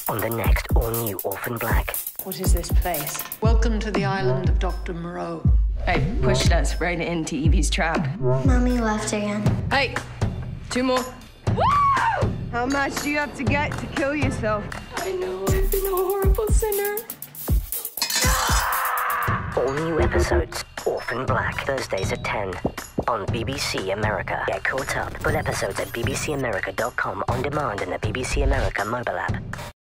on the next all-new Orphan Black. What is this place? Welcome to the island of Dr. Moreau. Hey, pushed us right into Evie's trap. Mommy left again. Hey, 2 more. Woo! How much do you have to get to kill yourself? I know, I've been a horrible sinner. All new episodes, Orphan Black, Thursdays at 10 on BBC America. Get caught up. Full episodes at bbcamerica.com on demand and the BBC America mobile app.